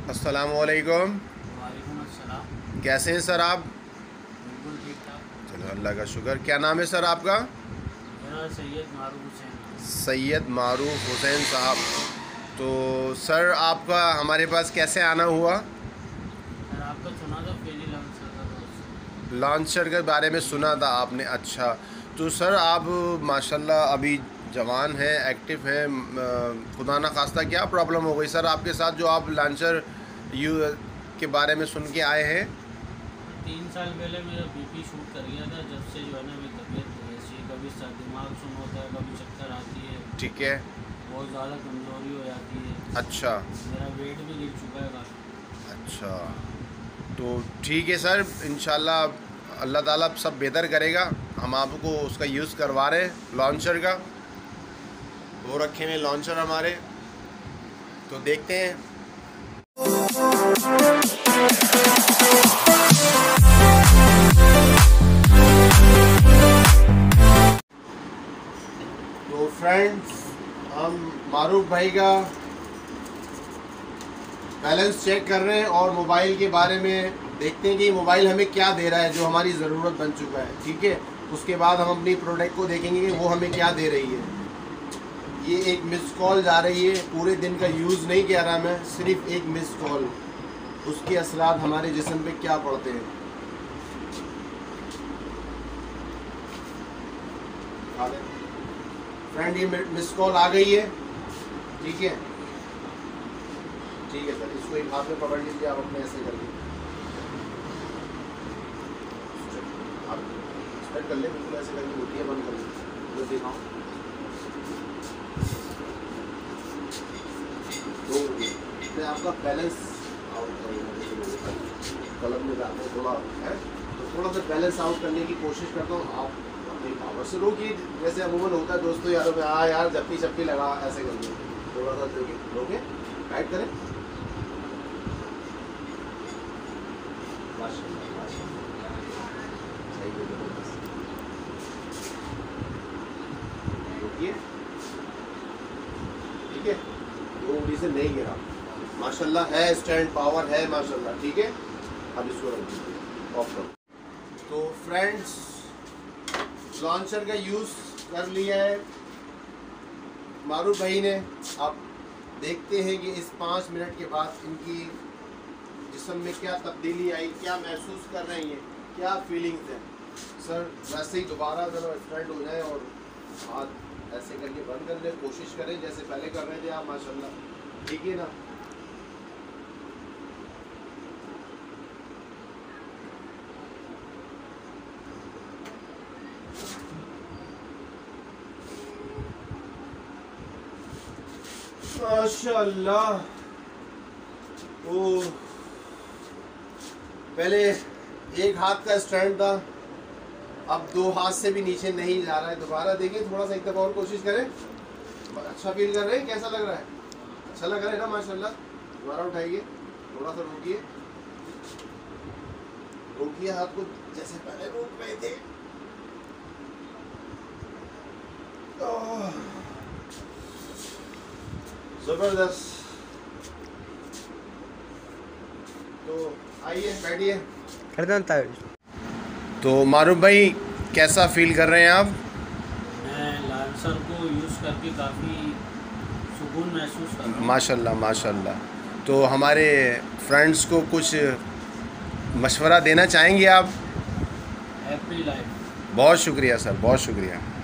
अस्सलामुअलैकुम। वालेकुम अस्सलाम। कैसे हैं सर आप? बिल्कुल ठीक ठाक। चलो अल्लाह का शुक्र। क्या नाम है सर आपका? मेरा सैयद मारूफ हुसैन। सैयद मारूफ हुसैन साहब। तो सर आपका हमारे पास कैसे आना हुआ? सर आपका सुना था फेरी लॉन्चर का दोस्त। लॉन्चर के बारे में सुना था आपने? अच्छा। तो सर आप माशाल्लाह अभी जवान हैं, एक्टिव हैं। खुदा ना खास्ता क्या प्रॉब्लम हो गई सर आपके साथ जो आप लॉन्चर यू के बारे में सुन के आए हैं? 3 साल पहले मेरा बीपी शूट कर गया था। जब से जो है ना मेरी तबीयत ऐसी, कभी सर दिमाग सुन होता है, कभी चक्कर आती है, ठीक है। बहुत ज़्यादा कमज़ोरी हो जाती है। अच्छा। मेरा वेट भी गिर चुका है काफ़ी। अच्छा। तो ठीक है सर, इंशाल्लाह अल्लाह ताला सब बेहतर करेगा। हम आपको उसका यूज़ करवा रहे हैं लॉन्चर का। वो रखे हुए लॉन्चर हमारे, तो देखते हैं। तो फ्रेंड्स, हम मारूफ भाई का बैलेंस चेक कर रहे हैं और मोबाइल के बारे में देखते हैं कि मोबाइल हमें क्या दे रहा है जो हमारी ज़रूरत बन चुका है। ठीक है, उसके बाद हम अपनी प्रोडक्ट को देखेंगे कि वो हमें क्या दे रही है। ये एक मिस कॉल जा रही है, पूरे दिन का यूज़ नहीं किया रहा मैं, सिर्फ एक मिस कॉल, उसके असरात हमारे जिस्म पे क्या पड़ते हैं। फ्रेंड, ये मिस कॉल आ गई है। ठीक है, ठीक है सर, इसको एक हाथ में पकड़ लीजिए आप अपने, ऐसे करके आप स्टार्ट कर ले, बिल्कुल ऐसे करके होती है, बंद कर लीजिए, जो दिखाऊँ। तो मैं आपका बैलेंस आउट करूँगा, कलम में जाते हैं थोड़ा है, तो थोड़ा सा बैलेंस आउट करने की कोशिश करता हूँ। आप अपनी पावर से रोकिए, जैसे अमूमन होता है दोस्तों यारों में, हाँ यार जप्पी चप्पी लगा, ऐसे करिए, थोड़ा सा रोके, टाइट करें। ठीक है, दो उंगली से नहीं गिरा, माशाल्लाह है, स्टैंड पावर है माशाल्लाह। ठीक है, अब इसको रख दीजिए, ऑफ करो। तो फ्रेंड्स, लॉन्चर का यूज़ कर लिया है मारूफ भाई ने। अब देखते हैं कि इस 5 मिनट के बाद इनकी जिस्म में क्या तब्दीली आई, क्या महसूस कर रही हैं, क्या फीलिंग्स हैं। सर वैसे ही दोबारा अगर स्टार्ट हो जाए और हाथ ऐसे करके बंद करने की कोशिश करें जैसे पहले कर रहे थे आप, माशाल्लाह। ठीक है ना? माशाल्लाह। ओ, पहले एक हाथ का स्टैंड था, अब 2 हाथ से भी नीचे नहीं जा रहा है। दोबारा देखिए, थोड़ा सा एक दफ़ा और कोशिश करें। अच्छा फील कर रहे हैं? कैसा लग रहा है? अच्छा लग रहा है ना? माशाल्लाह। दोबारा उठाइए, थोड़ा सा रोकिए, रोकिए हाथ को जैसे पहले रोक रहे थे। ज़बरदस्त। तो आइए बैठिए। तो मारूफ भाई, कैसा फील कर रहे हैं आप? मैं लॉन्चर को यूज़ करके काफ़ी सुकून महसूस कर रहा हूँ। माशाल्लाह माशाल्लाह। तो हमारे फ्रेंड्स को कुछ मशवरा देना चाहेंगे आप? Happy life. बहुत शुक्रिया सर, बहुत शुक्रिया।